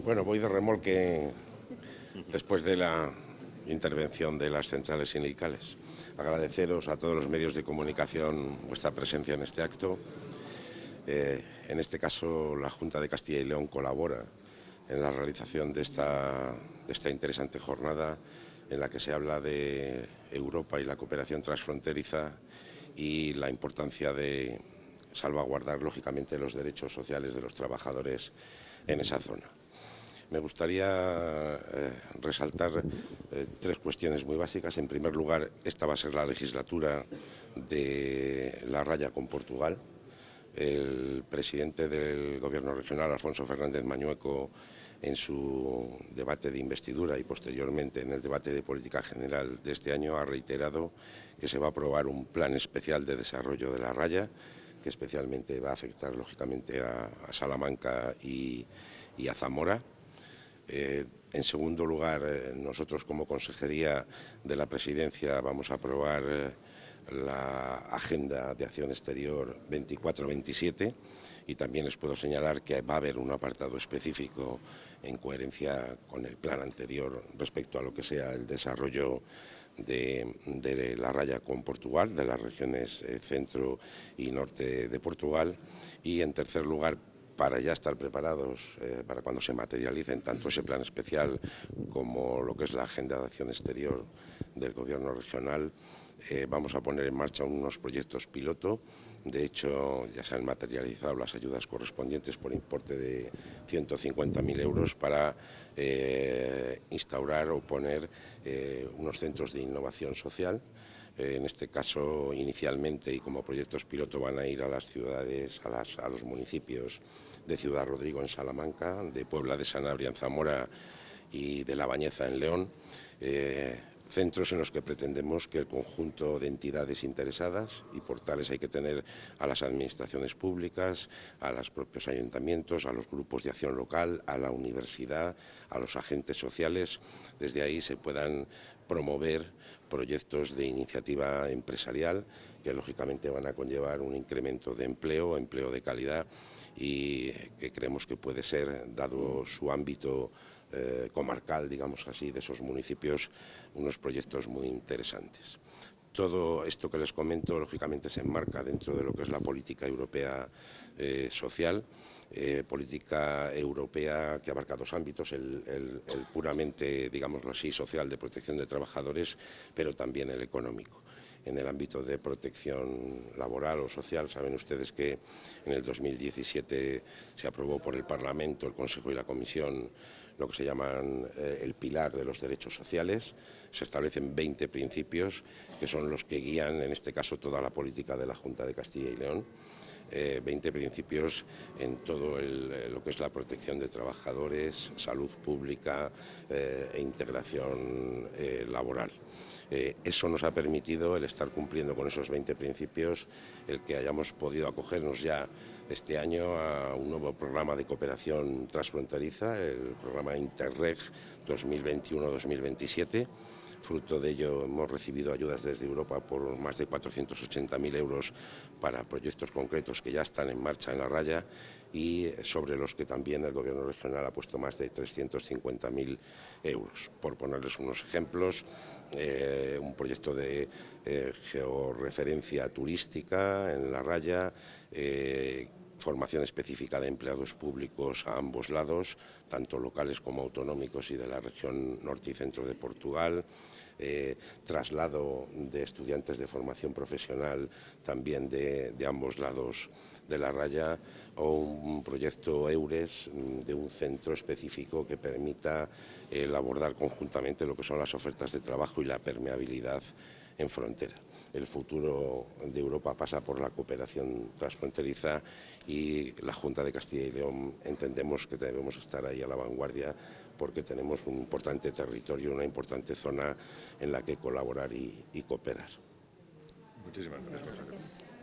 Bueno, voy de remolque después de la intervención de las centrales sindicales. Agradeceros a todos los medios de comunicación vuestra presencia en este acto. En este caso, la Junta de Castilla y León colabora en la realización de esta interesante jornada en la que se habla de Europa y la cooperación transfronteriza y la importancia de salvaguardar, lógicamente, los derechos sociales de los trabajadores en esa zona. Me gustaría resaltar tres cuestiones muy básicas. En primer lugar, esta va a ser la legislatura de la raya con Portugal. El presidente del Gobierno regional, Alfonso Fernández Mañueco, en su debate de investidura y posteriormente en el debate de política general de este año, ha reiterado que se va a aprobar un plan especial de desarrollo de la raya, que especialmente va a afectar, lógicamente, a Salamanca y a Zamora. En segundo lugar, nosotros como Consejería de la Presidencia vamos a aprobar la Agenda de Acción Exterior 24-27 y también les puedo señalar que va a haber un apartado específico en coherencia con el plan anterior respecto a lo que sea el desarrollo de la raya con Portugal, de las regiones centro y norte de Portugal. Y en tercer lugar, para ya estar preparados para cuando se materialicen tanto ese plan especial como lo que es la Agenda de Acción Exterior del Gobierno regional, vamos a poner en marcha unos proyectos piloto. De hecho, ya se han materializado las ayudas correspondientes por importe de 150.000 euros para instaurar o poner unos centros de innovación social. En este caso, inicialmente y como proyectos piloto, van a ir a las ciudades, a los municipios de Ciudad Rodrigo en Salamanca, de Puebla de Sanabria en Zamora y de La Bañeza en León. Centros en los que pretendemos que el conjunto de entidades interesadas, y por tales hay que tener a las administraciones públicas, a los propios ayuntamientos, a los grupos de acción local, a la universidad, a los agentes sociales, desde ahí se puedan promover proyectos de iniciativa empresarial que lógicamente van a conllevar un incremento de empleo de calidad y que creemos que puede ser, dado su ámbito comarcal, digamos así, de esos municipios, unos proyectos muy interesantes. Todo esto que les comento, lógicamente, se enmarca dentro de lo que es la política europea social, política europea que abarca dos ámbitos, el puramente, digámoslo así, social, de protección de trabajadores, pero también el económico. En el ámbito de protección laboral o social, saben ustedes que en el 2017 se aprobó por el Parlamento, el Consejo y la Comisión lo que se llaman el pilar de los derechos sociales. Se establecen 20 principios que son los que guían, en este caso, toda la política de la Junta de Castilla y León. 20 principios en todo lo que es la protección de trabajadores, salud pública e integración laboral. Eso nos ha permitido el estar cumpliendo con esos 20 principios, el que hayamos podido acogernos ya este año a un nuevo programa de cooperación transfronteriza, el programa Interreg 2021-2027. Fruto de ello hemos recibido ayudas desde Europa por más de 480.000 euros para proyectos concretos que ya están en marcha en la raya y sobre los que también el Gobierno regional ha puesto más de 350.000 euros. Por ponerles unos ejemplos, un proyecto de georreferencia turística en la raya, formación específica de empleados públicos a ambos lados, tanto locales como autonómicos y de la región norte y centro de Portugal, traslado de estudiantes de formación profesional también de ambos lados de la raya, o un proyecto EURES de un centro específico que permita abordar conjuntamente lo que son las ofertas de trabajo y la permeabilidad en frontera. El futuro de Europa pasa por la cooperación transfronteriza y la Junta de Castilla y León entendemos que debemos estar ahí a la vanguardia porque tenemos un importante territorio, una importante zona en la que colaborar y cooperar. Muchísimas gracias.